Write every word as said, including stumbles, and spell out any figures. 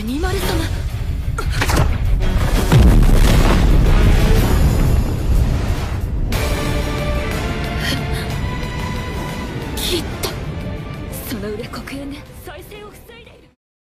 紅丸様。切った。その上黒煙で再生を防い